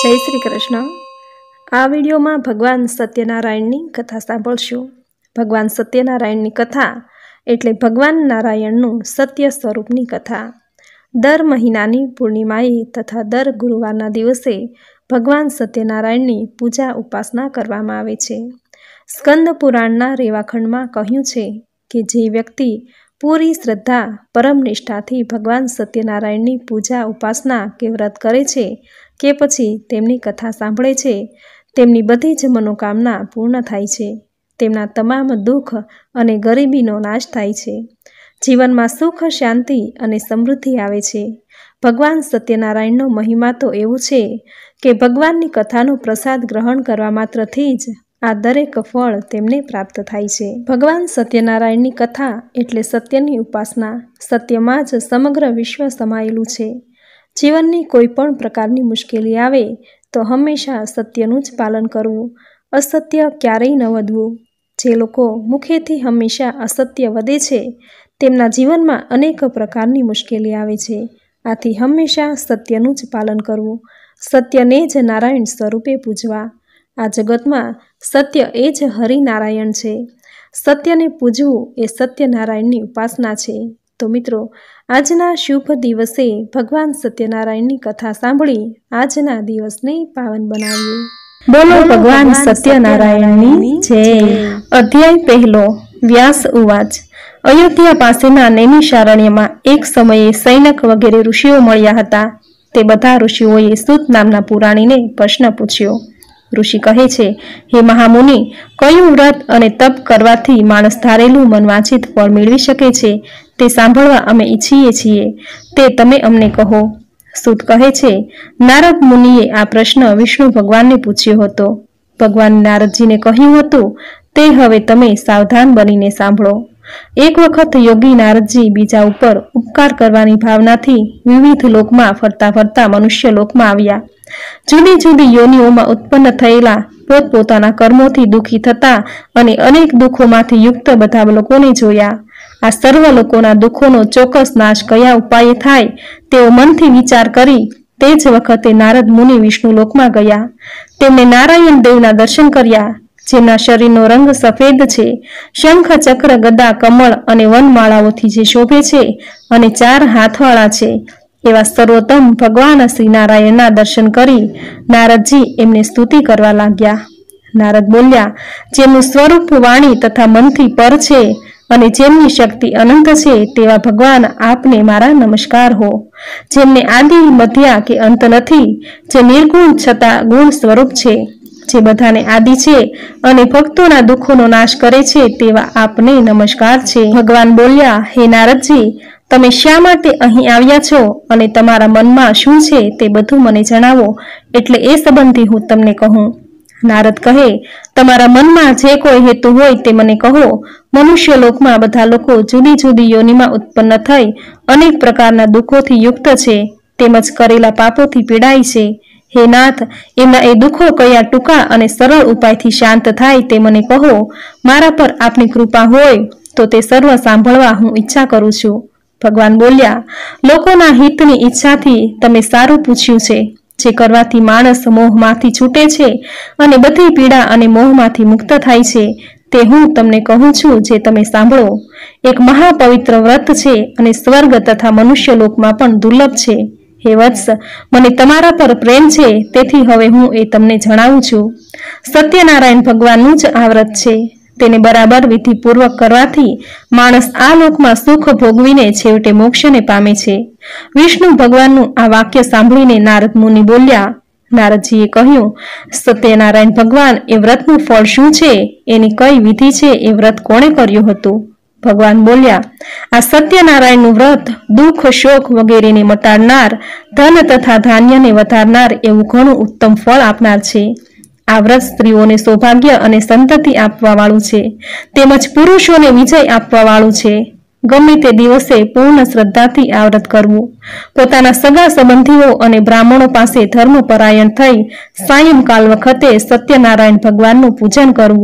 जय श्री कृष्ण। आ विडियो में भगवान सत्यनारायण की कथा सांभळशो। भगवान सत्यनारायण की कथा एटले भगवान नारायण सत्य स्वरूप की कथा। दर महीनानी पूर्णिमाए तथा दर गुरुवारना दिवसे भगवान सत्यनारायण की पूजा उपासना करवामां आवे छे। स्कंद पुराणना रेवाखंडमां कह्युं छे कि जे व्यक्ति पूरी श्रद्धा परम निष्ठाथी भगवान सत्यनारायण की पूजा उपासना के व्रत करे छे के पछी तेमनी कथा सांभळे छे तेमनी बधी ज मनोकामना पूर्ण थाय छे। तेमना तमाम दुख अने गरीबीनो नाश थाय छे। जीवन में सुख शांति अने समृद्धि आवे छे। भगवान सत्यनारायणनो महिमा तो एवो छे कि भगवाननी कथानो प्रसाद ग्रहण करवा मात्रथी ज आ दरेक फळ तेमने प्राप्त थाय छे। भगवान सत्यनारायणनी कथा एटले सत्यनी उपासना। सत्यमां ज समग्र विश्व समायेलुं छे। जीवननी कोईपण प्रकारनी मुश्केली आवे तो हमेशा सत्यनुं ज पालन करवुं, असत्य क्यारेय न वधवुं। जे लोको मुखेथी हमेशा असत्य वधे छे तेमना जीवनमां अनेक प्रकारनी मुश्केली आवे छे। आथी हमेशा सत्यनुं ज पालन करवुं, सत्यने ज नारायण स्वरूपे पूजवा। आ जगतमां सत्य ए ज हरिनारायण छे। सत्यने पूजवुं ए सत्यनारायणनी उपासना छे। तो मित्रों, आजना शुभ दिवसे भगवान सत्यनारायणनी कथा सांभळी आजना दिवसने पावन बनावीए। बोलो भगवान सत्यनारायणनी जय। अध्याय पहलो। व्यास उवाच। अयोध्या पासेना नैमिषारण्यमां एक समये सैनक वगैरे ऋषिओ मळ्या हता। ते बधा ऋषिओए सूत नामना पुराणीने प्रश्न पूछ्यो। ऋषि कहे छे, हे महामुनि, कयुं व्रत अने तप करवाथी माणस धारेलुं मनवांछित फळ मेळवी शके छे ते सांभळवा अमे ईच्छीए छीए, ते तमे अमने कहो। सूत कहे छे, नारद मुनिए आ प्रश्न विष्णु भगवानने पूछ्यो हतो। भगवान नारदजीने कह्युं हतुं ते हवे तमे सावधान बनीने सांभळो। एक वखत योगी नारदजी बीजा उपर उपकार करवानी भावनाथी विविध लोकमां फरता फरता मनुष्य लोकमां आव्या। जुदी जुदी योनिओमां उत्पन्न थयेला पोतपोताना कर्मोथी दुखी थता अने अनेक दुखोमांथी युक्त बधा लोकोने जोया। आ सर्व लोकोना दुखोनो चोक्कस नाश कया उपाये थाय तेओ मनथी विचार करी ते ज वखते नारद मुनि विष्णु लोकमां गया। तेमणे नारायण देवना दर्शन कर्या, जेमना शरीरनो रंग सफेद छे, शंख चक्र गदा कमळ अने वनमाळाओथी जे शोभे छे अने 4 हाथवाळा छे एवा सर्वोत्तम भगवान श्री नारायणना दर्शन करी नारदजी एमने स्तुति करवा लाग्या। नारद बोल्या, जेमनुं स्वरूप वाणी तथा मनथी पर छे अने जेमनी शक्ति अनंत छे तेवा भगवान आपने मारा नमस्कार हो। जेमने आदि मध्या के अंत नथी, जे निर्गुण छता गुण स्वरूप छे, जे बधाने आदि छे अने भक्तोना दुखोनो नाश करे छे तेवा आपने नमस्कार छे। भगवान बोल्या, हे नारदजी, तमे शा माटे અહીં આવ્યા છો અને તમારા મનમાં શું છે તે બધું મને જણાવો, એટલે એ સંબંધી હું તમને કહું। નારદ કહે, તમારા મનમાં જે કોઈ હેતુ હોય તે મને કહો। મનુષ્ય લોકમાં બધા લોકો જુદી જુદી યોનિમાં ઉત્પન્ન થઈ અનેક પ્રકારના દુઃખોથી યુક્ત છે, તેમજ કરેલા પાપોથી પીડાય છે। હે નાથ, એમના એ દુઃખો કયા ટૂંકા અને સરળ ઉપાયથી શાંત થાય તે મને કહો। મારા પર આપની કૃપા હોય તો તે સર્વ સાંભળવા હું ઈચ્છા કરું છું। भगवान बोल्या, लोकोना हितनी इच्छाथी तमे सारू पूछ्युं छे। जे करवाथी माणस मोहमांथी छूटे छे अने बधी पीड़ा अने मोहमांथी मुक्त थाय छे ते हूँ तमने कहूं छूं, जे तमे सांभळो। एक महापवित्र व्रत छे अने स्वर्ग तथा मनुष्य लोकमां पण दुर्लभ छे। हे वत्स, मने तमारा पर प्रेम छे तेथी हवे हूँ ए तमने जणावुं छूं। सत्यनारायण भगवाननुं ज आ व्रत छे। तेने बराबर विधिपूर्वक करवाथी माणस आ लोकमां सुख भोगवीने छेवटे मोक्षने पामे छे। विष्णु भगवाननुं आ वाक्य सांभळीने नारद मुनि बोल्या। नारदजीए कह्युं, सत्यनारायण भगवान ए व्रतनुं फळ शुं छे, एनी कई विधि छे, ए व्रत कोणे कर्युं हतुं? भगवान बोल्या, आ सत्यनारायणनुं व्रत दुख शोक वगैरेने मटाडनार, धन तथा धान्यने वधारनार एवुं घणुं उत्तम फळ आपनार छे। आ व्रत स्त्रीओने सौभाग्य अने संतति आपवावाळुं छे, तेमज पुरुषोने विजय आपवावाळुं छे। गमे ते दिवसे पूर्ण श्रद्धाथी आ व्रत करवुं। पोताना सगा संबंधीओ अने ब्राह्मणो पासे धर्मपरायण थई सायंकाल वखते सत्यनारायण भगवाननुं पूजन करवुं।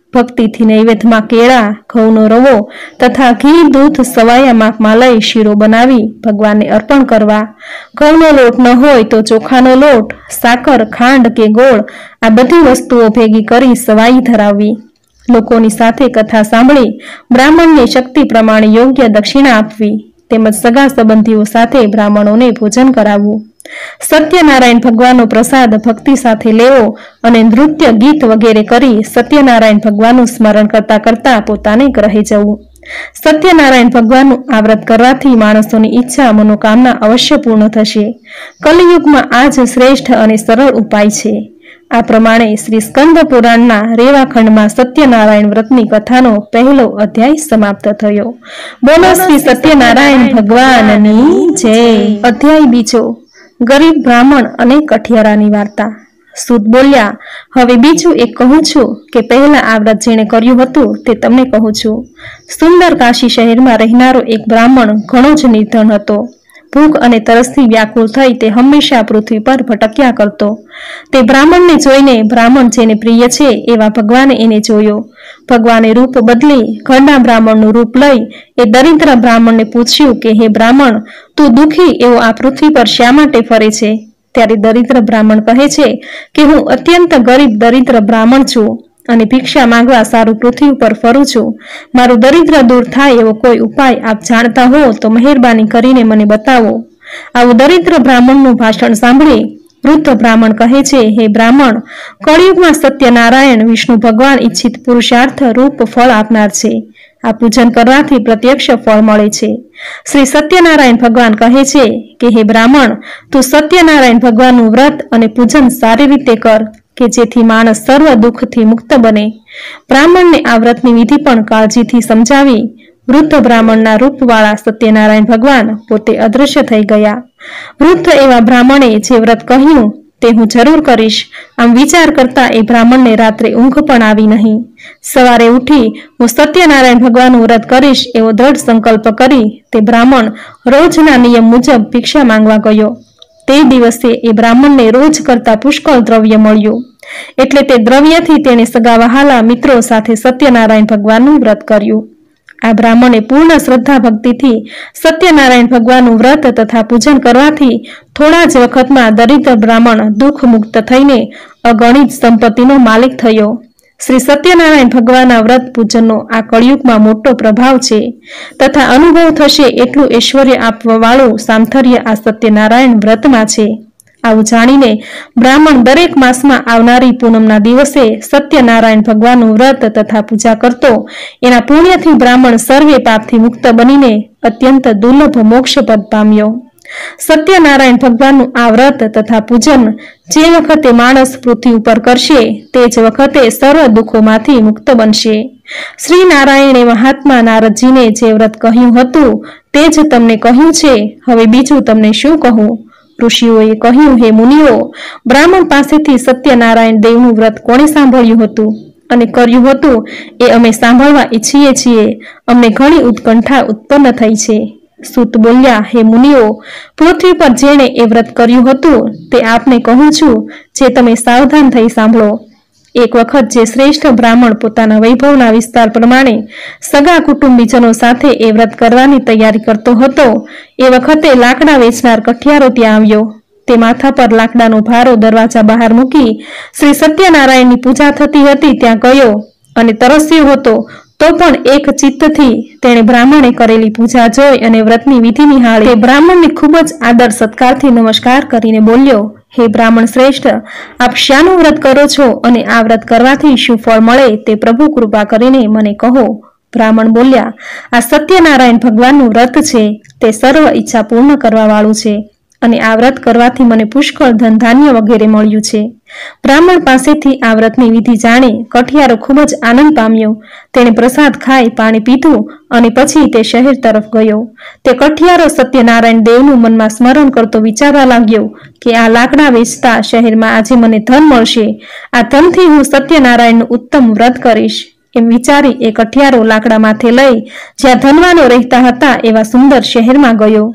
ભક્તિથી નૈવેદ્યમાં કેળા, ઘઉંનો રવો તથા ઘી દૂધ સવાયા માપમાં લઈ શીરો બનાવી ભગવાનને અર્પણ કરવા. ઘઉંનો લોટ ન હોય તો ચોખાનો લોટ, સાકર, ખાંડ કે ગોળ આ બધી વસ્તુઓ ભેગી કરી સવાઈ ધરાવવી. લોકોની સાથે કથા સાંભળી બ્રાહ્મણને શક્તિ પ્રમાણે યોગ્ય દક્ષિણા આપવી તેમજ સગા સંબંધીઓ સાથે બ્રાહ્મણોને ભોજન કરાવવું. સત્યનારાયણ ભગવાનનો પ્રસાદ ભક્તિ સાથે લેવો અને નૃત્ય, ગીત વગેરે કરી સત્યનારાયણ ભગવાનનું સ્મરણ કરતા કરતા પોતાને ગ્રહે જવું. સત્યનારાયણ ભગવાનનું આ વ્રત કરવાથી માણસોની ઈચ્છા, મનોકામના અવશ્ય પૂર્ણ થશે. કલિયુગમાં આ જ શ્રેષ્ઠ અને સરળ ઉપાય છે. આ પ્રમાણે શ્રી સ્કંદ પુરાણના રેવા ખંડમાં સત્યનારાયણ વ્રતની કથાનો પહેલો અધ્યાય સમાપ્ત થયો. બોલો શ્રી સત્યનારાયણ ભગવાનની જય. અધ્યાય બીજો, ગરીબ બ્રાહ્મણ અને કઠિયારાની વાર્તા. સૂત બોલ્યા, હવે બીજું એક કહું છું કે પહેલા આ વ્રત જેણે કર્યું હતું તે તમને કહું છું. સુંદર કાશી શહેરમાં રહેનારો એક બ્રાહ્મણ ઘણો જ નિર્ધન હતો. ભૂખ અને તરસથી વ્યાકુળ થઈ તે હંમેશા પૃથ્વી પર ભટક્યા કરતો. તે બ્રાહ્મણને જોઈને બ્રાહ્મણ જેને પ્રિય છે એવા ભગવાને એને જોયો. ભગવાને રૂપ બદલી ઘરના બ્રાહ્મણનું રૂપ લઈ એ દરિદ્ર બ્રાહ્મણને પૂછ્યું કે હે બ્રાહ્મણ, તું દુઃખી એવો આ પૃથ્વી પર શા માટે ફરે છે? ત્યારે દરિદ્ર બ્રાહ્મણ કહે છે કે હું અત્યંત ગરીબ દરિદ્ર બ્રાહ્મણ છું અને ભિક્ષા માંગવા સારું પૃથ્વી ઉપર ફરું છું. મારું દરિદ્ર દૂર થાય એવો કોઈ ઉપાય આપ જાણતા હો તો મહેરબાની કરીને મને બતાવો. આવું દરિદ્ર બ્રાહ્મણનું ભાષણ સાંભળી વૃદ્ધ બ્રાહ્મણ કહે છે, હે બ્રાહ્મણ, કળિયુગમાં સત્યનારાયણ વિષ્ણુ ભગવાન ઈચ્છિત પુરુષાર્થ રૂપ ફળ આપનાર છે. આ પૂજન કરવાથી પ્રત્યક્ષ ફળ મળે છે. શ્રી સત્યનારાયણ ભગવાન કહે છે કે હે બ્રાહ્મણ, તું સત્યનારાયણ ભગવાનનું વ્રત અને પૂજન સારી રીતે કર કે જેથી માણસ સર્વ દુઃખથી મુક્ત બને. બ્રાહ્મણને આ વ્રતની વિધિ પણ કાળજીથી સમજાવી વૃદ્ધ બ્રાહ્મણના રૂપવાળા સત્યનારાયણ ભગવાન પોતે અદૃશ્ય થઈ ગયા. વૃદ્ધ એવા બ્રાહ્મણે જે વ્રત કહ્યું તે હું જરૂર કરીશ આમ વિચાર કરતા એ બ્રાહ્મણને રાત્રે ઊંઘ પણ આવી નહીં. સવારે ઉઠી હું સત્યનારાયણ ભગવાનનું વ્રત કરીશ એવો દ્રઢ સંકલ્પ કરી તે બ્રાહ્મણ રોજના નિયમ મુજબ ભિક્ષા માંગવા ગયો. તે દિવસે એ બ્રાહ્મણને રોજ કરતા પુષ્કળ દ્રવ્ય મળ્યું. એટલે તે દ્રવ્યથી તેણે સગા વહાલા મિત્રો સાથે સત્યનારાયણ ભગવાનનું વ્રત કર્યું. આ બ્રાહ્મણે પૂર્ણ શ્રદ્ધા ભક્તિથી સત્યનારાયણ ભગવાનનું વ્રત તથા પૂજન કરવાથી થોડા જ વખતમાં દરિદ્ર બ્રાહ્મણ દુઃખ મુક્ત થઈને અગણિત સંપત્તિનો માલિક થયો. શ્રી સત્યનારાયણ ભગવાનના વ્રત પૂજનનો આ કળિયુગમાં મોટો પ્રભાવ છે તથા અનુભવ થશે એટલું ઐશ્વર્ય આપવા વાળું સામથર્ય આ સત્યનારાયણ વ્રતમાં છે. આવું જાણીને બ્રાહ્મણ દરેક માસમાં આવનારી પૂનમના દિવસે સત્યનારાયણ ભગવાનનું વ્રત તથા પૂજા કરતો. એના પુણ્યથી બ્રાહ્મણ સર્વે પાપથી મુક્ત બનીને અત્યંત દુર્લભ મોક્ષપદ પામ્યો. સત્યનારાયણ ભગવાનનું આ વ્રત તથા પૂજન જે વખતે માણસ પૃથ્વી ઉપર કરશે તે જ વખતે સર્વ દુઃખોમાંથી મુક્ત બનશે. શ્રી નારાયણે મહાત્મા નારદજીને જે વ્રત કહ્યું હતું તે જ તમને કહ્યું છે. હવે બીજું તમને શું કહું? ઋષિઓએ કહ્યું, હે મુનિઓ, બ્રાહ્મણ પાસેથી સત્યનારાયણ દેવનું વ્રત કોણે સાંભળ્યું હતું અને કર્યું હતું એ અમે સાંભળવા ઈચ્છીએ છીએ. અમને ઘણી ઉત્કંઠા ઉત્પન્ન થઈ છે. સૂત બોલ્યા, હે મુનિઓ, પૃથ્વી પર જેણે એ વ્રત કર્યું હતું તે આપને કહું છું, જે તમે સાવધાન થઈ સાંભળો. એક વખત જે શ્રેષ્ઠ બ્રાહ્મણ પોતાના વૈભવના વિસ્તાર પ્રમાણે સગા કુટુંબીજનો સાથે એ વ્રત કરવાની તૈયારી કરતો હતો એ વખતે લાકડા વેચનાર કઠિયારો ત્યાં આવ્યો. તે માથા પર લાકડાનો ભારો દરવાજા બહાર મૂકી શ્રી સત્યનારાયણની પૂજા થતી હતી ત્યાં ગયો અને તરસ્યો હતો. તો પણ એક ચિત્તથી તેણે બ્રાહ્મણે કરેલી પૂજા જોઈ અને વ્રતની વિધિ નિહાળી. તે બ્રાહ્મણને ખૂબ જ આદર સત્કારથી નમસ્કાર કરીને બોલ્યો, હે બ્રાહ્મણ શ્રેષ્ઠ, આપ શાનું વ્રત કરો છો અને આ વ્રત કરવાથી શું ફળ મળે તે પ્રભુ કૃપા કરીને મને કહો. બ્રાહ્મણ બોલ્યા, આ સત્યનારાયણ ભગવાનનું વ્રત છે. તે સર્વ ઈચ્છા પૂર્ણ કરવા વાળું છે અને આ વ્રત કરવાથી મને પુષ્કળ ધન ધાન્ય વગેરે મળ્યું છે. બ્રાહ્મણ પાસેથી આ વ્રતની વિધિ જાણી કઠિયારો ખૂબ જ આનંદ પામ્યો. તેણે પ્રસાદ ખાઈ પાણી પીધું અને પછી તે શહેર તરફ ગયો. તે કઠિયારો સત્યનારાયણ દેવનું મનમાં સ્મરણ કરતો વિચારવા લાગ્યો કે આ લાકડા વેચતા શહેરમાં આજે મને ધન મળશે. આ ધનથી હું સત્યનારાયણનું ઉત્તમ વ્રત કરીશ. એમ વિચારી એ કઠિયારો લાકડા માથે લઈ જ્યાં ધનવાનો રહેતા હતા એવા સુંદર શહેરમાં ગયો.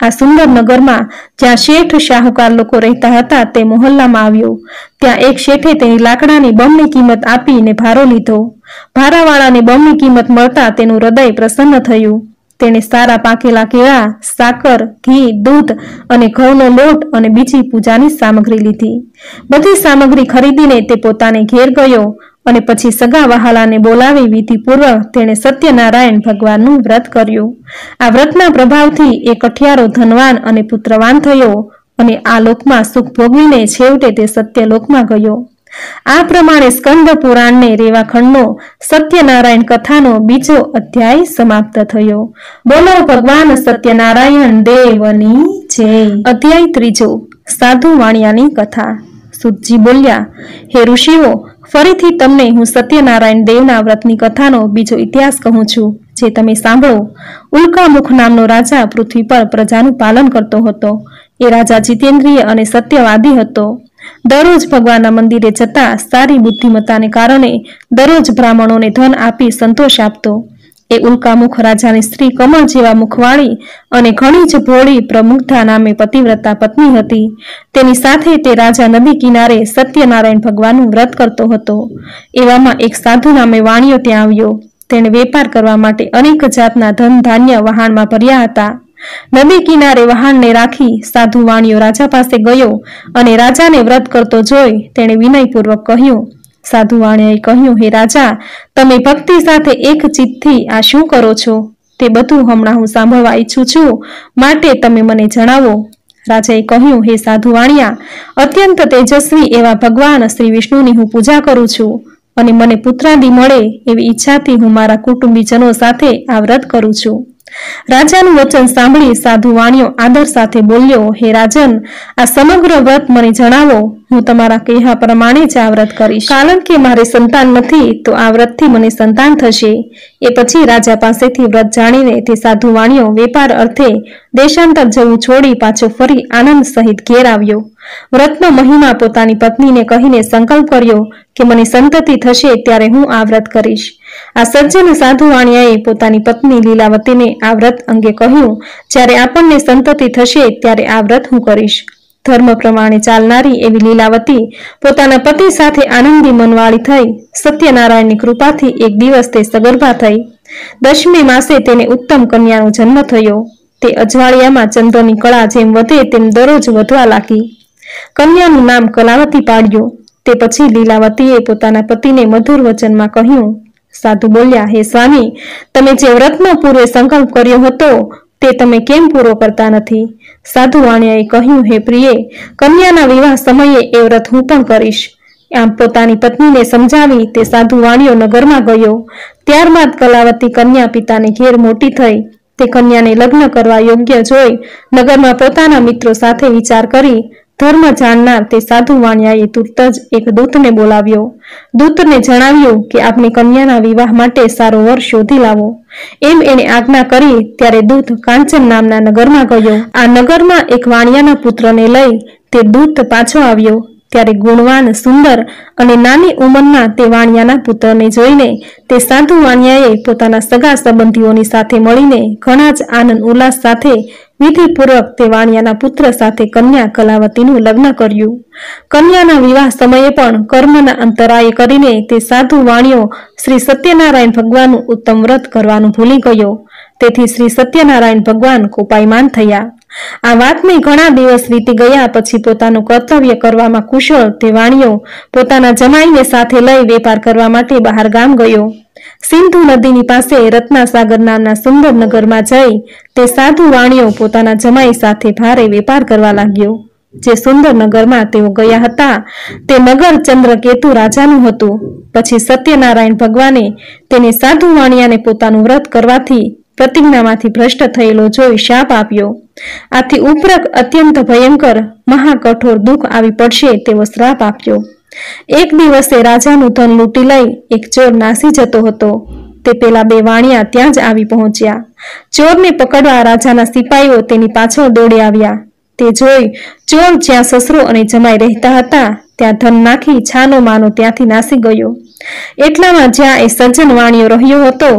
આ સુંદર નગરમાં જ્યાં શેઠ શાહુકાર લોકો રહેતા હતા તે મોહલ્લામાં આવ્યો. ત્યાં એક શેઠે તેની લાકડાની બમણી કિંમત આપીને ભારો લીધો. ભારાવાળાને બમણી કિંમત મળતા તેનું હૃદય પ્રસન્ન થયું. તેણે સારા પાકેલા કેળા, સાકર, ઘી, દૂધ અને ઘઉંનો લોટ અને બીજી પૂજાની સામગ્રી લીધી. બધી સામગ્રી ખરીદીને તે પોતાને ઘેર ગયો અને પછી સગા વહાલાને બોલાવી વિધિપૂર્વક તેણે સત્યનારાયણ ભગવાનનું વ્રત કર્યું. આ વ્રતના પ્રભાવથી એ કઠિયારો ધનવાન અને પુત્રવાન થયો અને આ લોકમાં સુખ ભોગવીને છેવટે તે સત્યલોકમાં ગયો. આ પ્રમાણે સ્કંદ પુરાણને રેવાખંડનો સત્યનારાયણ કથાનો બીજો અધ્યાય સમાપ્ત થયો. બોલો ભગવાન સત્યનારાયણ દેવની જય. અધ્યાય ત્રીજો, સાધુ વાણિયાની કથા. સુતજી બોલ્યા, હે ઋષિઓ, ફરીથી તમને હું સત્યનારાયણ દેવના વ્રતની કથાનો બીજો ઇતિહાસ કહું છું, જે તમે સાંભળો. ઉલ્કામુખ નામનો રાજા પૃથ્વી પર પ્રજાનું પાલન કરતો હતો. એ રાજા જીતેન્દ્રિય અને સત્યવાદી હતો. દરરોજ ભગવાનના મંદિરે જતા સારી બુદ્ધિમત્તાને કારણે દરરોજ બ્રાહ્મણોને ધન આપી સંતોષ આપતો. એ ઉલ્કામુખ રાજાની સ્ત્રી કમળ જેવા મુખવાળી અને ઘણી જ ભોળી પ્રમુગ્ધા નામે પતિવ્રતા પત્ની હતી. તેની સાથે તે રાજા નદી કિનારે સત્યનારાયણ ભગવાનનું વ્રત કરતો હતો. એવામાં એક સાધુ નામે વાણિયો ત્યાં આવ્યો. તેણે વેપાર કરવા માટે અનેક જાતના ધન ધાન્ય વહાણમાં ભર્યા હતા. નદી કિનારે વહાણને રાખી સાધુ વાણિયો રાજા પાસે ગયો અને રાજાને વ્રત કરતો જોઈ તેણે વિનયપૂર્વક કહ્યું. સાધુ વાણિયાએ કહ્યું, હે રાજા, તમે ભક્તિ સાથે એક ચિત્તથી આ શું કરો છો? તે બધું હમણાં હું સાંભળવા ઈચ્છું છું, માટે તમે મને જણાવો. રાજાએ કહ્યું, હે સાધુ વાણિયા, અત્યંત તેજસ્વી એવા ભગવાન શ્રી વિષ્ણુની હું પૂજા કરું છું અને મને પુત્રાદિ મળે એવી ઈચ્છાથી હું મારા કુટુંબીજનો સાથે આ વ્રત કરું છું. રાજાનું વચન સાંભળી સાધુ વાણિયો આદર સાથે બોલ્યો, હે રાજન, આ સમગ્ર વ્રત મને જણાવો. હું તમારા કહ્યા પ્રમાણે જ આ વ્રત કરીશ. કારણ કે મારે સંતાન નથી, તો આ વ્રતથી મને સંતાન થશે. એ પછી રાજા પાસેથી વ્રત જાણીને તે સાધુ વાણિયો વેપાર અર્થે દેશાંતર જવું છોડી પાછો ફરી આનંદ સહિત ઘેર આવ્યો. વ્રતનો મહિમા પોતાની પત્નીને કહીને સંકલ્પ કર્યો કે મને સંતતિ થશે ત્યારે હું આ વ્રત કરીશ. આ સજ્જન સાધુ વાણિયાએ પોતાની પત્ની લીલાવતીને આ વ્રત અંગે કહ્યું, જ્યારે આપણને સંતતિ થશે ત્યારે આ વ્રત હું કરીશ. ધર્મ પ્રમાણે ચાલનારી એવી લીલાવતી પોતાના પતિ સાથે આનંદી મનવાળી થઈ. સત્યનારાયણની કૃપાથી એક દિવસ તે સગર્ભા થઈ. 10મે માસે તેને ઉત્તમ કન્યાનો જન્મ થયો. તે અજવાળિયામાં ચંદ્રની કળા જેમ વધે તેમ દરરોજ વધવા લાગી. કન્યાનું નામ કલાવતી પાડ્યું. તે પછી લીલાવતીએ પોતાના પતિને મધુર વચનમાં કહ્યું. સાધુ બોલ્યા, હે સ્વામી, તમે જે વ્રતનો પૂર્વે સંકલ્પ કર્યો હતો તે તમે કેમ પૂરો કરતા નથી? સાધુ વાણિયાએ કહ્યું, હે પ્રિયે, કન્યાના વિવાહ સમયે એ વ્રત હું પણ કરીશ. આમ પોતાની પત્નીને સમજાવી તે સાધુ વાણિયો નગરમાં ગયો. ત્યારબાદ કલાવતી કન્યા પિતાને ઘેર મોટી થઈ. તે કન્યાને લગ્ન કરવા યોગ્ય જોઈ નગરમાં પોતાના મિત્રો સાથે વિચાર કરી ધર્મ જાણનાર તે સાધુ વાણિયાએ તુરત જ એક દૂતને બોલાવ્યો. દૂતને જણાવ્યું કે આપની કન્યાના વિવાહ માટે સારો વર શોધી લાવો. એમ એણે આજ્ઞા કરી ત્યારે દૂત કાંચન નામના નગરમાં ગયો. આ નગરમાં એક વાણિયાના પુત્રને લઈ તે દૂત પાછો આવ્યો. ત્યારે ગુણવાન, સુંદર અને નાની ઉંમરના તે વાણિયાના પુત્રને જોઈને તે સાધુ વાણિયાએ પોતાના સગા સંબંધીઓની સાથે મળીને ઘણા જ આનંદ ઉલ્લાસ સાથે વિધિપૂર્વક તે વાણિયાના પુત્ર સાથે કન્યા કલાવતીનું લગ્ન કર્યું. કન્યાના વિવાહ સમયે પણ કર્મના અંતરાય કરીને તે સાધુ વાણિયો શ્રી સત્યનારાયણ ભગવાનનું ઉત્તમ વ્રત કરવાનું ભૂલી ગયો. તેથી શ્રી સત્યનારાયણ ભગવાન કોપાયમાન થયા. આ વાતને ઘણા દિવસ વીતી ગયા પછી પોતાનું કર્તવ્ય કરવામાં કુશળ તે વાણિયો પોતાના જમાઈને સાથે લઈ વેપાર કરવા માટે બહાર ગામ ગયો. સિંધુ નદીની પાસે રત્નાસાગર નામના સુંદર નગરમાં જઈ તે સાધુ વાણિયો પોતાના જમાઈ સાથે ભારે વેપાર કરવા લાગ્યો. જે સુંદર નગરમાં તેઓ ગયા હતા તે નગર ચંદ્રકેતુ રાજાનું હતું. પછી સત્યનારાયણ ભગવાને તેને સાધુ વાણિયાને પોતાનું વ્રત કરવાથી પ્રતિજ્ઞામાંથી ભ્રષ્ટ થયેલો જોઈ શાપ આપ્યો. આથી ઉપરાંત અત્યંત ભયંકર મહાકઠોર દુઃખ આવી પડશે તેવો શ્રાપ આપ્યો. એક દિવસે રાજાનું ધન લૂંટી લઈ એક ચોર નાસી જતો હતો. તે પેલા બે વાણિયા ત્યાં જ આવી પહોંચ્યા. ચોરને પકડવા રાજાના સિપાઈઓ તેની પાછળ દોડી આવ્યા. તે જોઈ ચોર જ્યાં સસરો અને જમાઈ રહેતા હતા ત્યાં ધન નાખી છાનો માનો ત્યાંથી નાસી ગયો. એટલામાં જ્યાં એ સજ્જન વાણિયો રહ્યો હતો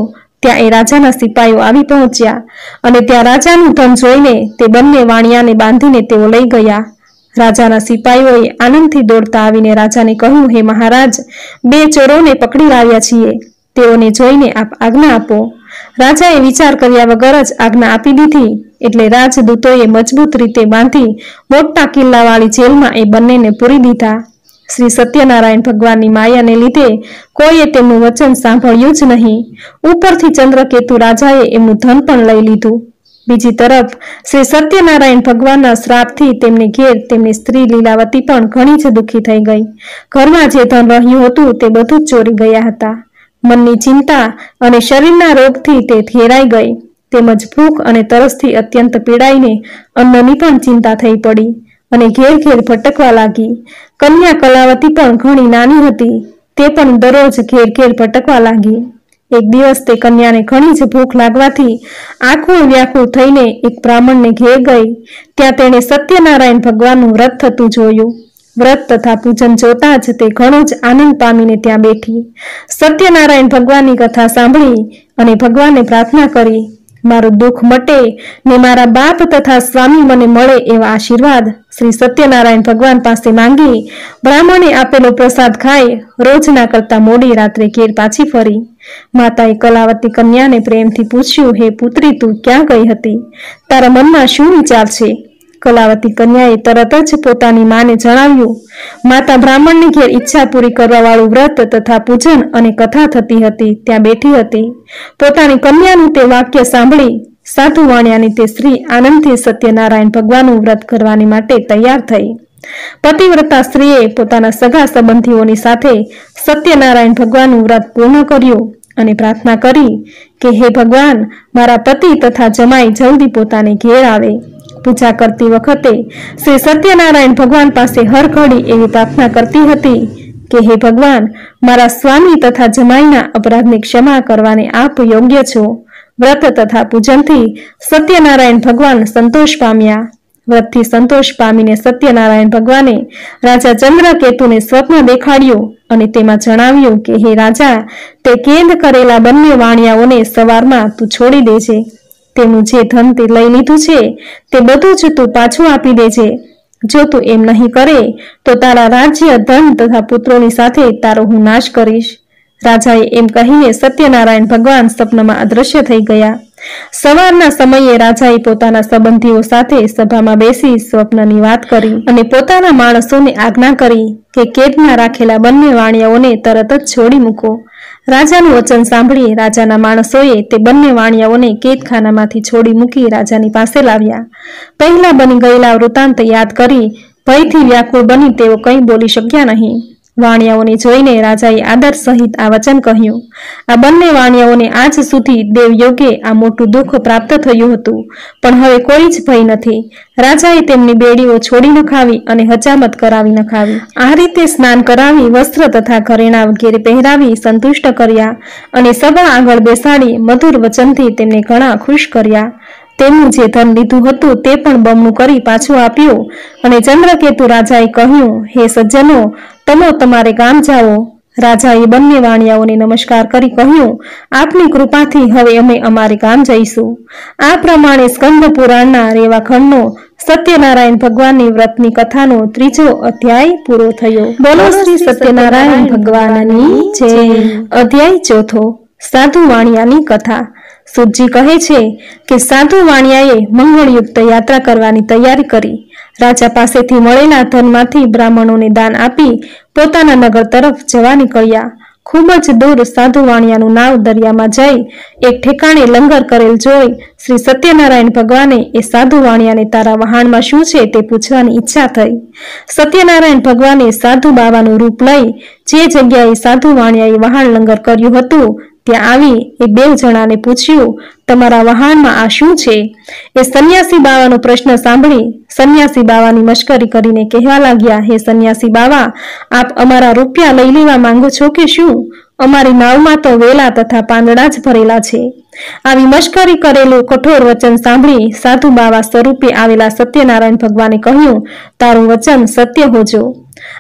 ત્યાં એ રાજાના સિપાહીઓ આવી પહોંચ્યા અને ત્યાં રાજાનું ધન જોઈને તે બંને વાણિયાને બાંધીને તેઓ લઈ ગયા. રાજાના સિપાહીઓએ આનંદથી દોડતા આવીને રાજાને કહ્યું, હે મહારાજ, 2 ચોરોને પકડી લાવ્યા છીએ. તેઓને જોઈને આપ આજ્ઞા આપો. રાજાએ વિચાર કર્યા વગર જ આજ્ઞા આપી દીધી. એટલે રાજદૂતોએ મજબૂત રીતે બાંધી મોટા કિલ્લાવાળી જેલમાં એ બંનેને પૂરી દીધા. શ્રી સત્યનારાયણ ભગવાનની માયાને લીધે કોઈએ તેમનું વચન સાંભળ્યું જ નહીં. ઉપરથી ચંદ્રકેતુ રાજાએ એમનું ધન પણ લઈ લીધું. બીજી તરફ શ્રી સત્યનારાયણ ભગવાનના શ્રાપથી તેમને ઘેર તેમની સ્ત્રી લીલાવતી પણ ઘણી જ દુઃખી થઈ ગઈ. ઘરમાં જે ધન રહ્યું હતું તે બધું જ ચોરી ગયા હતા. મનની ચિંતા અને શરીરના રોગથી તે ઘેરાઈ ગઈ. તેમજ ભૂખ અને તરસથી અત્યંત પીડાઈને અન્નની પણ ચિંતા થઈ પડી અને ઘેર ઘેર ભટકવા લાગી. કન્યા કલાવતી પણ ઘણી નાની હતી. તે પણ દરરોજ ઘેર ઘેર ભટકવા લાગી. એક દિવસ તે કન્યાને ઘણી જ ભૂખ લાગવાથી આખું વ્યાકુળ થઈને એક બ્રાહ્મણને ઘેર ગઈ. ત્યાં તેણે સત્યનારાયણ ભગવાનનું વ્રત થતું જોયું. વ્રત તથા પૂજન જોતા જ તે ઘણો જ આનંદ પામીને ત્યાં બેઠી. સત્યનારાયણ ભગવાનની કથા સાંભળી અને ભગવાનને પ્રાર્થના કરી, મારું દુઃખ મટે ને મારા બાપ તથા સ્વામી મને મળે એવા આશીર્વાદ શ્રી સત્યનારાયણ ભગવાન પાસે માંગી બ્રાહ્મણે આપેલો પ્રસાદ ખાઈ રોજના કરતા મોડી રાત્રે ઘેર પાછી ફરી. માતાએ કલાવતી કન્યાને પ્રેમથી પૂછ્યું, હે પુત્રી, તું ક્યાં ગઈ હતી? તારા મનમાં શું વિચાર છે? કલાવતી કન્યાએ તરત જ પોતાની માને જણાવ્યું. માતા બ્રાહ્મણની ઘેર ઈચ્છા પૂરી કરવા વાળું વ્રત તથા પૂજન અને કથા થતી હતી ત્યાં બેઠી હતી. પોતાની કન્યાનું તે વાક્ય સાંભળી સાધુ વાણિયાની તે સ્ત્રી આનંદથી સત્યનારાયણ ભગવાનનું વ્રત કરવાની માટે તૈયાર થઈ. પતિવ્રતા સ્ત્રીએ પોતાના સગા સંબંધીઓની સાથે સત્યનારાયણ ભગવાનનું વ્રત પૂર્ણ કર્યું અને પ્રાર્થના કરી કે હે ભગવાન, મારા પતિ તથા જમાઈ જલ્દી પોતાને ઘેર આવે. પૂજા કરતી વખતે શ્રી સત્યનારાયણ ભગવાન પાસે હર ઘડી એવી પ્રાર્થના કરતી હતી કે હે ભગવાન, મારા સ્વામી તથા જમાઈના અપરાધની ક્ષમા કરવાને આપ યોગ્ય છો. વ્રત તથા પૂજનથી સત્યનારાયણ ભગવાન સંતોષ પામ્યા. વ્રતથી સંતોષ પામીને સત્યનારાયણ ભગવાને રાજા ચંદ્રકેતુને સ્વપ્ન દેખાડ્યું અને તેમાં જણાવ્યું કે હે રાજા, તે કેદ કરેલા બંને વાણિયાઓને સવારમાં તું છોડી દેજે. તેનું જે ધન તે લઈ લીધું છે તે બધું જ તું પાછું આપી દેજે. જો તું એમ નહીં કરે તો તારા રાજ્ય, ધન તથા પુત્રોની સાથે તારો હું નાશ કરીશ. રાજાએ એમ કહીને સત્યનારાયણ ભગવાન સ્વપ્નમાં અદ્રશ્ય થઈ ગયા. સવારના સમયે રાજાએ પોતાના સંબંધીઓ સાથે સભામાં બેસી સ્વપ્નની વાત કરી અને પોતાના માણસોને આજ્ઞા કરી કે કેદમાં રાખેલા બંને વાણિયાઓને તરત જ છોડી મૂકો. રાજાનું વચન સાંભળી રાજાના માણસોએ તે બંને વાણિયાઓને કેદખાનામાંથી છોડી મૂકી રાજાની પાસે લાવ્યા. પહેલા બની ગયેલા વૃત્તાંત યાદ કરી ભયથી વ્યાકુળ બની તેઓ કંઈ બોલી શક્યા નહીં. વાણિયાઓને જોઈને રાજાએ આદર સહિત આ વચન કહ્યું. આ બંને વાણિયાઓને આજ સુધી દેવયોગે આ મોટું દુઃખ પ્રાપ્ત થયું હતું, પણ હવે કોઈ જ ભય નથી. રાજાએ તેમની બેડીઓ છોડી નખાવી અને હજામત કરાવી નખાવી. આ રીતે સ્નાન કરાવી, વસ્ત્ર તથા ઘરેણા વગેરે પહેરાવી સંતુષ્ટ કર્યા અને સભા આગળ બેસાડી મધુર વચનથી તેમને ઘણા ખુશ કર્યા. તેમનું જે ધન લીધું હતું તે પણ બમણું કરી પાછું આપ્યું અને ચંદ્રકેતુ રાજાએ કહ્યું, હે સજ્જનો, તમે તમારે ગામ જાઓ. રાજાએ બંને વાણિયાઓને નમસ્કાર કરી કહ્યું, આપની કૃપાથી હવે અમે અમારે ગામ જઈશું. આ પ્રમાણે સ્કંદ પુરાણના રેવાખંડનો સત્યનારાયણ ભગવાનની વ્રતની કથાનો 3જો અધ્યાય પૂરો થયો. બોલો શ્રી સત્યનારાયણ ભગવાનની જય. અધ્યાય 4. સાધુ વાણિયાની કથા. સુતજી કહે છે કે સાધુ વાણિયાએ મંગળયુક્ત યાત્રા કરવાની તૈયારી કરી. રાજા પાસેથી મળેલા ધનમાંથી બ્રાહ્મણોને દાન આપી પોતાના નગર તરફ જવા નીકળ્યા. ખૂબ જ દૂર સાધુ વાણિયાનું નાવ દરિયામાં જઈ એક ઠેકાણે લંગર કરેલ જોઈ શ્રી સત્યનારાયણ ભગવાને એ સાધુ વાણિયાને તારા વહાણમાં શું છે તે પૂછવાની ઈચ્છા થઈ. સત્યનારાયણ ભગવાને સાધુ બાવાનું રૂપ લઈ જે જગ્યાએ સાધુ વાણિયાએ વહાણ લંગર કર્યું હતું ત્યાં આવી એ 2 જણાને પૂછ્યું, તમારા વહાણમાં આ શું છે? એ સંન્યાસી બાવાનો પ્રશ્ન સાંભળી સંન્યાસી બાવાની મશ્કરી કરીને કહેવા લાગ્યા, હે સંન્યાસી બાવા, આપ અમારા રૂપિયા લઈ લેવા માંગો છો કે શું? અમારી નાવમાં તો વેલા તથા પાંદડા જ ભરેલા છે. આવી મશ્કરી કરેલું કઠોર વચન સાંભળી સાધુ બાવા સ્વરૂપે આવેલા સત્યનારાયણ ભગવાને કહ્યું, તારું વચન સત્ય હોજો.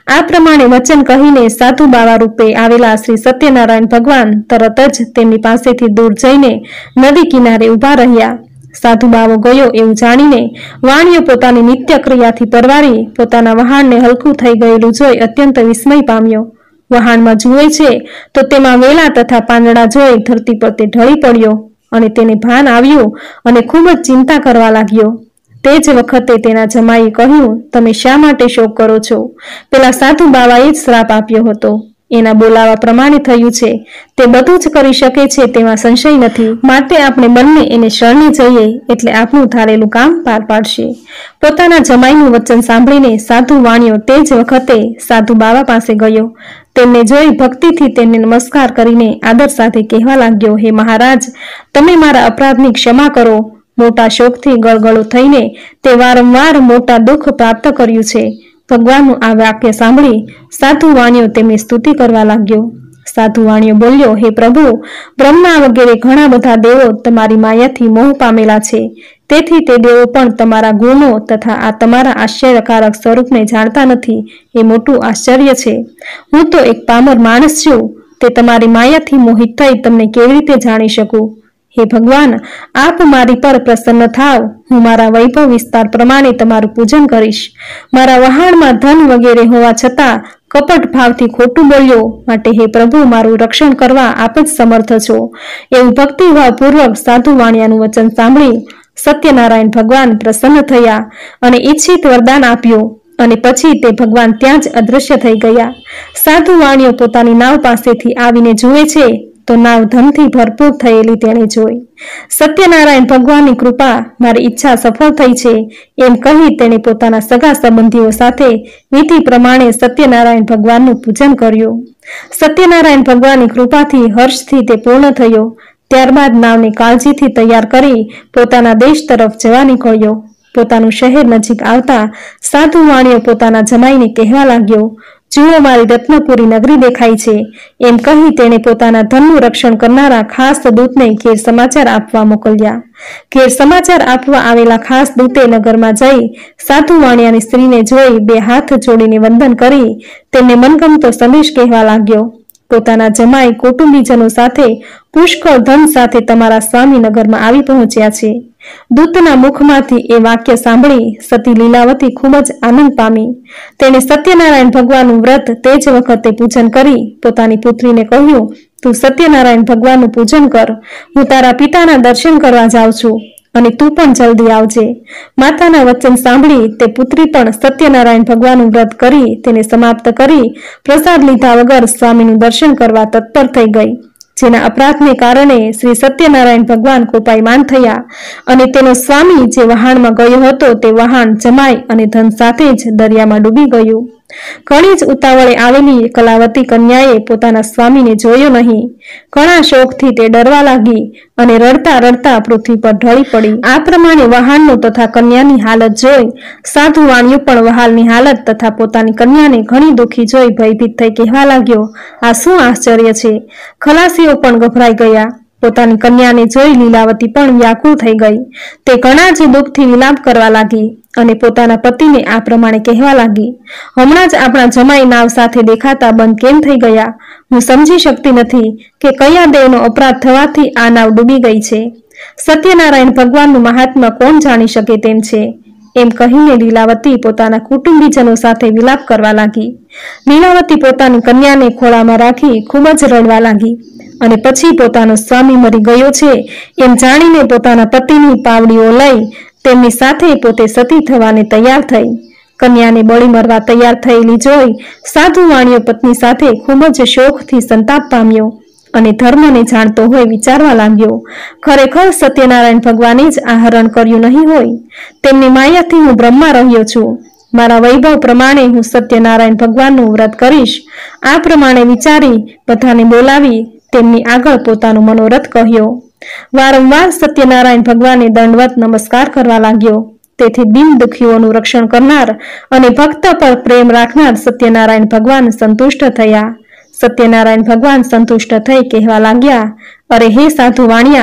આ પ્રમાણે વચન કહીને સાધુ બાવા રૂપે આવેલા શ્રી સત્યનારાયણ ભગવાન તરત જ તેમની પાસેથી દૂર જઈને નદી કિનારે ઊભા રહ્યા। સાધુ બાવો ગયો એવું જાણીને વાણિયો પોતાની નિત્ય ક્રિયાથી પરવારી પોતાના વહાણને હલકું થઈ ગયેલું જોઈ અત્યંત વિસ્મય પામ્યો। વહાણમાં જુએ છે તો તેમાં વેલા તથા પાંદડા જોઈ ધરતી પર તે ઢળી પડ્યો અને તેને ભાન આવ્યું અને ખૂબ જ ચિંતા કરવા લાગ્યો। તે જ વખતે તેના જમાઈએ કહ્યું, તમે શા માટે શોક કરો છો? પેલા સાધુ બાવાએ જ શ્રાપ આપ્યો હતો, એના બોલાવા પ્રમાણે થયું છે, તે બધું જ કરી શકે છે તેમાં સંશય નથી, માટે આપણે બંને એને શરણે જઈએ એટલે આપણું ધારેલું કામ પાર પાડશે। પોતાના જમાઈનું વચન સાંભળીને સાધુ વાણિયો તે જ વખતે સાધુ બાવા પાસે ગયો। તેમને જોઈ ભક્તિથી તેમને નમસ્કાર કરીને આદર સાથે કહેવા લાગ્યો, હે મહારાજ, તમે મારા અપરાધની ક્ષમા કરો। મોટા શોકથી ગળગળો થઈને તે વારંવાર મોટા દુઃખ પ્રાપ્ત કર્યું છે। ભગવાનનું આ વાક્ય સાંભળી સાધુ વાણિયો તેમની સ્તુતિ કરવા લાગ્યો। સાધુ વાણિયો બોલ્યો, હે પ્રભુ, બ્રહ્મા વગેરે ઘણા બધા દેવો તમારી માયાથી મોહ પામેલા છે, તેથી તે દેવો પણ તમારા ગુણો તથા આ તમારા આશ્ચર્યકારક સ્વરૂપને જાણતા નથી, એ મોટું આશ્ચર્ય છે। હું તો એક પામર માણસ છું, તે તમારી માયાથી મોહિત થઈ તમને કેવી રીતે જાણી શકું? હે ભગવાન, આપ મારી પર પ્રસન્ન થાવ, હું મારા વૈભવ વિસ્તાર પ્રમાણે તમારું પૂજન કરીશ। મારા વહાણમાં ધન વગેરે હોવા છતાં કપટ ભાવથી ખોટું બોલ્યો, માટે હે પ્રભુ, મારું રક્ષણ કરવા આપ જ સમર્થ છો। એવું ભક્તિભાવપૂર્વક સાધુ વાણિયાનું વચન સાંભળી સત્યનારાયણ ભગવાન પ્રસન્ન થયા અને ઈચ્છિત વરદાન આપ્યું અને પછી તે ભગવાન ત્યાં જ અદૃશ્ય થઈ ગયા। સાધુ વાણિયો પોતાની નાવ પાસેથી આવીને જુએ છે તો નાવ ધનથી ભરપૂર થયેલી તેણે જોઈ। સત્યનારાયણ ભગવાનની કૃપા, મારી ઈચ્છા સફળ થઈ છે એમ કહી તેણે પોતાના સગા સંબંધીઓ સાથે વિધિ પ્રમાણે સત્યનારાયણ ભગવાનનું પૂજન કર્યું। સત્યનારાયણ ભગવાનની કૃપાથી હર્ષથી તે પૂર્ણ થયો। ત્યારબાદ નાવને કાળજીથી તૈયાર કરી પોતાના દેશ તરફ જવા નીકળ્યો। પોતાનું શહેર નજીક આવતા સાધુ વાણિયો પોતાના જમાઈને કહેવા લાગ્યો, જુઓ, મારી રત્નપુરી નગરી દેખાય છે। એમ કહી તેણે પોતાના ધનનું રક્ષણ કરનારા ખાસ દૂતને ઘેર સમાચાર આપવા મોકલ્યા। ઘેર સમાચાર આપવા આવેલા ખાસ દૂતે નગરમાં જઈ સાધુ વાણિયાની સ્ત્રીને જોઈ બે હાથ જોડીને વંદન કરી તેમને મનગમતો સંદેશ કહેવા લાગ્યો, પોતાના જમાઈ કુટુંબીજનો સાથે પુષ્કળ ધન સાથે તમારા સ્વામી નગરમાં આવી પહોંચ્યા છે। દૂતના મુખમાંથી એ વાક્ય સાંભળી સતી લીલાવતી ખૂબ જ આનંદ પામી। તેણે સત્યનારાયણ ભગવાનનું વ્રત તે જ વખતે પૂજન કરી પોતાની પુત્રીને કહ્યું, તું સત્યનારાયણ ભગવાનનું પૂજન કર, હું તારા પિતાના દર્શન કરવા જાઉં છું અને તું પણ જલ્દી આવજે। માતાના વચન સાંભળી તે પુત્રી પણ સત્યનારાયણ ભગવાનનું વ્રત કરી તેને સમાપ્ત કરી પ્રસાદ લીધા વગર સ્વામીનું દર્શન કરવા તત્પર થઈ ગઈ, જેના અપરાધને કારણે શ્રી સત્યનારાયણ ભગવાન કોપાયમાન થયા અને તેનો સ્વામી જે વહાણમાં ગયો હતો તે વહાણ જમાઈ અને ધન સાથે જ દરિયામાં ડૂબી ગયું। ઘણી જ ઉતાવળે આવેલી કલાવતી કન્યાએ પોતાના સ્વામીને જોયો નહીં। ઘણા શોકથી તે ડરવા લાગી અને રડતા રડતા પૃથ્વી પર ઢળી પડી। આ પ્રમાણે વહાણનો તથા કન્યાની હાલત જોઈ સાધુ વાણિયો પણ વહાલની હાલત તથા પોતાની કન્યાને ઘણી દુઃખી જોઈ ભયભીત થઈ કહેવા લાગ્યો, આ શું આશ્ચર્ય છે? ખલાસીઓ પણ ગભરાઈ ગયા। પોતાની કન્યાને જોઈ લીલાવતી પણ વ્યાકુળ થઈ ગઈ। તે ઘણા જ દુઃખથી વિલાપ કરવા લાગી અને પોતાના પતિને આ પ્રમાણે કહેવા લાગી, હમણાં જ આપણા જમાઈ નાવ સાથે દેખાતા બંધ કેમ થઈ ગયા? હું સમજી શકતી નથી કે કયા દેવનો અપરાધ થવાથી આ નાવ ડૂબી ગઈ છે। સત્યનારાયણ ભગવાનનું મહાત્મા કોણ જાણી શકે તેમ છે? એમ કહીને લીલાવતી પોતાના કુટુંબીજનો સાથે વિલાપ કરવા લાગી। લીલાવતી પોતાની કન્યાને ખોળામાં રાખી ખૂબ જ રડવા લાગી અને પછી પોતાનો સ્વામી મરી ગયો છે એમ જાણીને પોતાના પતિની પાવડીઓ લઈ તેમની સાથે પોતે સતી થવાને તૈયાર થઈ। કન્યાને બળી મરવા તૈયાર થયેલી જોઈ સાધુ વાણિયો પત્ની સાથે ખૂબ જ શોકથી સંતાપ પામ્યો અને ધર્મને જાણતો હોય વિચારવા લાગ્યો, ખરેખર સત્યનારાયણ ભગવાને જ આ હરણ કર્યું નહીં હોય? તેમની માયાથી હું બ્રહ્મા રહ્યો છું, મારા વૈભવ પ્રમાણે હું સત્યનારાયણ ભગવાનનું વ્રત કરીશ। આ પ્રમાણે વિચારી બધાને બોલાવી તેમની આગળ પોતાનો મનોરથ કહ્યો। વારંવાર સત્યનારાયણ ભગવાને દંડવત નમસ્કાર કરવા લાગ્યો। તેથી બિન દુખીઓનું રક્ષણ કરનાર અને ભક્ત પર પ્રેમ રાખનાર સત્યનારાયણ ભગવાન સંતુષ્ટ થયા। સત્યનારાયણ ભગવાન સંતુષ્ટ થઈ કહેવા લાગ્યા, અરે હે સાધુ વાણિયા,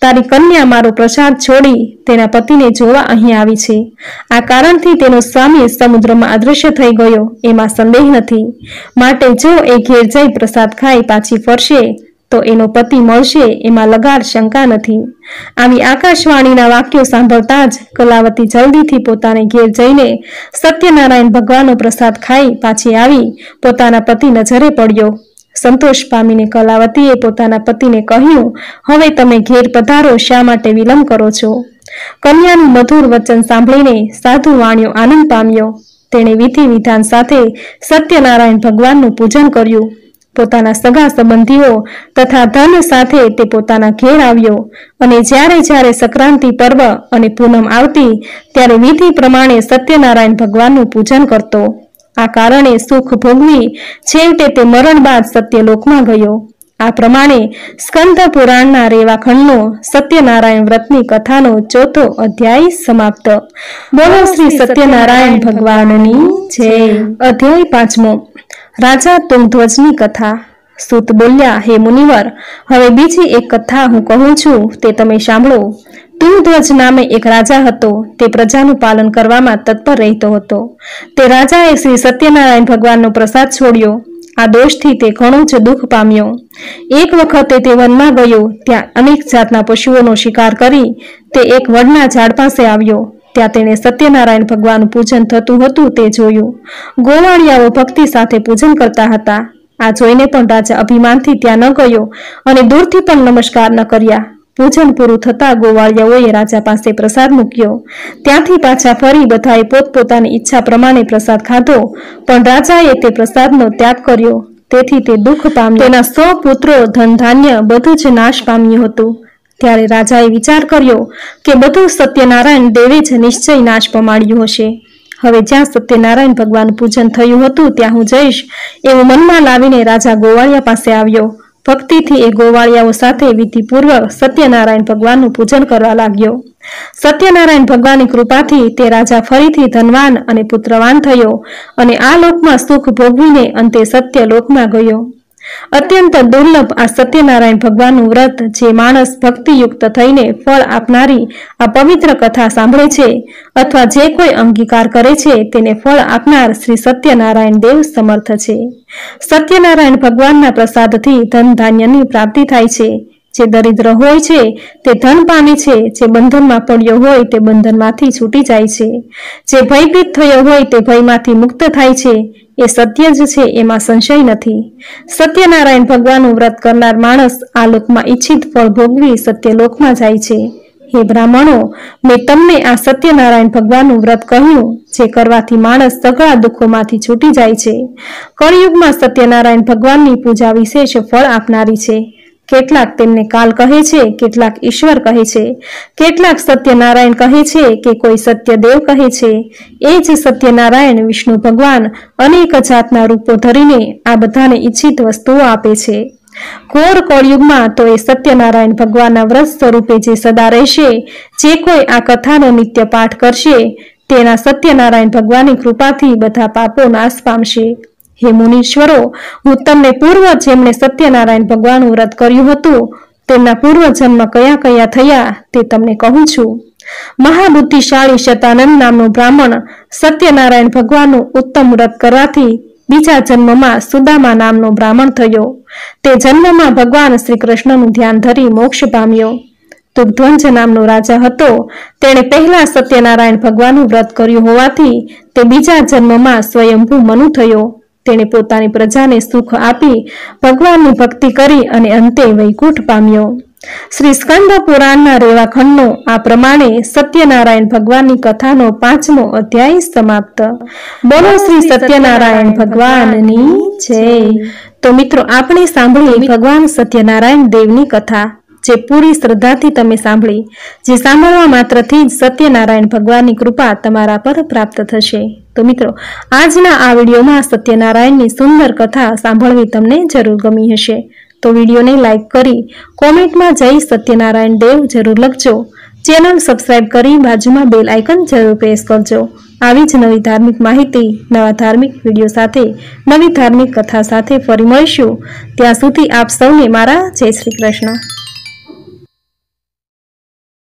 તારી કન્યા મારો પ્રસાદ છોડી તેના પતિને જોવા અહીં આવી છે. આ કારણથી તેનો સ્વામી સમુદ્રમાં અદૃશ્ય થઈ ગયો એમાં સંદેહ નથી. માટે જો એ ઘેર જઈ પ્રસાદ ખાઈ પાછી ફરશે તો એનો પતિ મળશે એમાં લગાડ શંકા નથી. આવી આકાશવાણીના વાક્યો સાંભળતા જ કલાવતી જલ્દીથી પોતાને ઘેર જઈને સત્યનારાયણ ભગવાનનો પ્રસાદ ખાઈ પાછી આવી પોતાના પતિ નજરે પડ્યો. સંતોષ પામીને કલાવતીએ પોતાના પતિને કહ્યું, હવે તમે ઘેર પધારો, શા માટે વિલંબ કરો છો? કન્યાનું મધુર વચન સાંભળીને સાધુ વાણિયો આનંદ પામ્યો. તેણે વિધિ વિધાન સાથે સત્યનારાયણ ભગવાનનું પૂજન કર્યું. પોતાના સગા સંબંધીઓ તથા ધન સાથે તે પોતાના ઘેર આવ્યો અને જ્યારે સંક્રાંતિ પર્વ અને પૂનમ આવતી ત્યારે વિધિ પ્રમાણે સત્યનારાયણ ભગવાનનું પૂજન કરતો. આ કારણે સુખ ભોગવી છેવટે તે મરણ બાદ સત્યલોકમાં ગયો. આ પ્રમાણે સ્કંદ પુરાણના રેવાખંડનો સત્યનારાયણ વ્રતની કથાનો 4થો અધ્યાય સમાપ્ત. બોલો શ્રી સત્યનારાયણ ભગવાનની જય. અધ્યાય 5મો. રાજા તુંગધ્વજની કથા. સૂત બોલ્યા, હે મુનિવર, હવે બીજી એક કથા હું કહું છું, તે તમે સાંભળો. તુંગધ્વજ નામે એક રાજા હતો. તે પ્રજાનું પાલન કરવામાં તત્પર રહેતો હતો. તે રાજાએ શ્રી સત્યનારાયણ ભગવાનનો પ્રસાદ છોડ્યો. આ દોષથી તે ઘણું જ દુઃખ પામ્યો. એક વખતે તે વનમાં ગયો. ત્યાં અનેક જાતના પશુઓનો શિકાર કરી તે એક વડના ઝાડ પાસે આવ્યો. ત્યાં તેણે સત્યનારાયણ ભગવાનનું પૂજન થતું હતું તે જોયું. ગોવાળિયાઓ ભક્તિ સાથે પૂજન કરતા હતા. આ જોઈને પણ રાજા અભિમાનથી ત્યાં ન ગયો અને દૂરથી પણ નમસ્કાર ન કર્યા. પૂજન પૂરું થતા ગોવાળિયાઓએ રાજા પાસે પ્રસાદ મૂક્યો. ત્યાંથી પાછા ફરી બધાએ પોતપોતાની ઈચ્છા પ્રમાણે પ્રસાદ ખાધો, પણ રાજાએ તે પ્રસાદનો ત્યાગ કર્યો. તેથી તે દુઃખ પામ્યો. તેના 100 પુત્રો, ધન ધાન્ય બધું જ નાશ પામ્યું હતું. ત્યારે રાજાએ વિચાર કર્યો કે બધું સત્યનારાયણ દેવે જ નિશ્ચય નાશ પમાડ્યું હશે. હવે જ્યાં સત્યનારાયણ ભગવાનનું પૂજન થયું હતું ત્યાં હું જઈશ એવું મનમાં લાવીને રાજા ગોવાળિયા પાસે આવ્યો. ભક્તિથી એ ગોવાળિયાઓ સાથે વિધિપૂર્વક સત્યનારાયણ ભગવાનનું પૂજન કરવા લાગ્યો. સત્યનારાયણ ભગવાનની કૃપાથી તે રાજા ફરીથી ધનવાન અને પુત્રવાન થયો અને આ લોકમાં સુખ ભોગવીને અંતે સત્ય લોકમાં ગયો. અત્યંત દુર્લભ આ સત્યનારાયણ ભગવાનનું વ્રત જે માણસ ભક્તિયુક્ત થઈને ફળ આપનારી આ પવિત્ર કથા સાંભળે છે અથવા જે કોઈ અંગીકાર કરે છે તેને ફળ આપનાર શ્રી સત્યનારાયણ દેવ સમર્થ છે. સત્યનારાયણ ભગવાનના પ્રસાદથી ધન ધાન્યની પ્રાપ્તિ થાય છે. જે દરિદ્ર હોય છે તે ધન પામે છે. જે બંધનમાં પડ્યો હોય તે બંધનમાંથી છૂટી જાય છે. જે ભયભીત થયો હોય તે ભયમાંથી મુક્ત થાય છે. એ સત્ય જ છે, એમાં સંશય નથી. સત્યનારાયણ ભગવાનનું વ્રત કરનાર માણસ આ લોકમાં ઈચ્છિત ફળ ભોગવી સત્યલોકમાં જાય છે. હે બ્રાહ્મણો, મેં તમને આ સત્યનારાયણ ભગવાનનું વ્રત કહ્યું જે કરવાથી માણસ સઘળા દુઃખોમાંથી છૂટી જાય છે. કળિયુગમાં સત્યનારાયણ ભગવાનની પૂજા વિશેષ ફળ આપનારી છે. કેટલાક તેમને કાલ કહે છે, કેટલાક ઈશ્વર કહે છે, કેટલાક સત્યનારાયણ કહે છે કે કોઈ સત્યદેવ કહે છે. એ જ સત્યનારાયણ વિષ્ણુ ભગવાન અનેક જાતના રૂપો ધરીને આ બધાને ઈચ્છિત વસ્તુઓ આપે છે. ઘોર કળિયુગમાં તો એ સત્યનારાયણ ભગવાનના વ્રત સ્વરૂપે જે સદા રહેશે, જે કોઈ આ કથાનો નિત્ય પાઠ કરશે તેના સત્યનારાયણ ભગવાનની કૃપાથી બધા પાપો નાશ પામશે. હે મુનીશ્વરો, હું તમને પૂર્વ જેમણે સત્યનારાયણ ભગવાનનું વ્રત કર્યું હતું તેમના પૂર્વ જન્મ કયા કયા થયા તે તમને કહું છું. મહાબુદ્ધિશાળી શતાનંદ નામનો બ્રાહ્મણ સત્યનારાયણ ભગવાનનું ઉત્તમ વ્રત કરવાથી બીજા જન્મમાં સુદામા નામનો બ્રાહ્મણ થયો. તે જન્મમાં ભગવાન શ્રી કૃષ્ણનું ધ્યાન ધરી મોક્ષ પામ્યો. તુંગધ્વજ નામનો રાજા હતો. તેણે પહેલા સત્યનારાયણ ભગવાનનું વ્રત કર્યું હોવાથી તે બીજા જન્મમાં સ્વયંભૂ મનુ થયો. તેણે પોતાની પ્રજાને સુખ આપી ભગવાનની ભક્તિ કરી અને અંતે વૈકુંઠ પામ્યો. શ્રી સ્કંદ પુરાણના રેવાખંડનો આ પ્રમાણે સત્યનારાયણ ભગવાનની કથાનો 5મો અધ્યાય સમાપ્ત. બોલો શ્રી સત્યનારાયણ ભગવાનની જય. તો મિત્રો, આપણે સાંભળી ભગવાન સત્યનારાયણ દેવની કથા, જે પૂરી શ્રદ્ધાથી તમે સાંભળી. જે સાંભળવા માત્રથી જ સત્યનારાયણ ભગવાનની કૃપા તમારા પર પ્રાપ્ત થશે. તો મિત્રો, આજના આ વિડીયોમાં સત્યનારાયણની સુંદર કથા સાંભળવી તમને જરૂર ગમી હશે. તો વિડીયોને લાઈક કરી કોમેન્ટમાં જય સત્યનારાયણ દેવ જરૂર લખજો. ચેનલ સબસ્ક્રાઇબ કરી બાજુમાં બેલ આઇકન જરૂર પ્રેસ કરજો. આવી જ નવી ધાર્મિક માહિતી, નવા ધાર્મિક વિડીયો સાથે, નવી ધાર્મિક કથા સાથે ફરી મળીશું. ત્યાં સુધી આપ સૌને મારા જય શ્રી કૃષ્ણ.